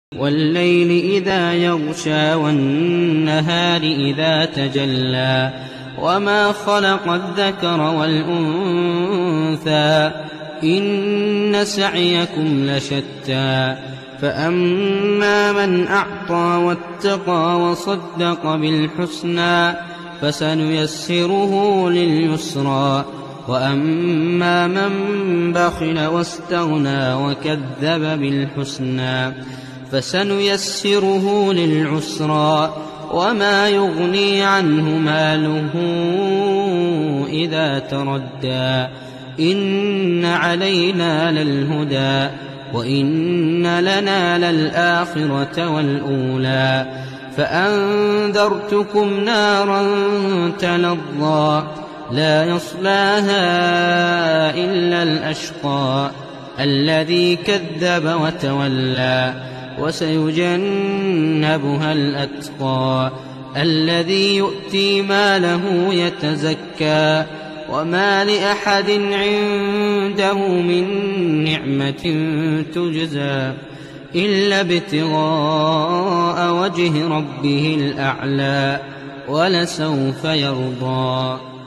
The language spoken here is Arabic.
والليل إذا يغشى والنهار إذا تجلى وما خلق الذكر والأنثى إن سعيكم لشتى فأما من أعطى واتقى وصدق بالحسنى فسنيسره لليسرى وأما من بخل واستغنى وكذب بالحسنى فسنيسره للعسرى وما يغني عنه ماله إذا تردى إن علينا للهدى وإن لنا للآخرة والأولى فأنذرتكم نارا تلظى لا يصلاها إلا الأشقى الذي كذب وتولى وسيجنبها الأتقى الذي يؤتي ماله يتزكى وما لأحد عنده من نعمة تجزى إلا ابتغاء وجه ربه الأعلى ولسوف يرضى.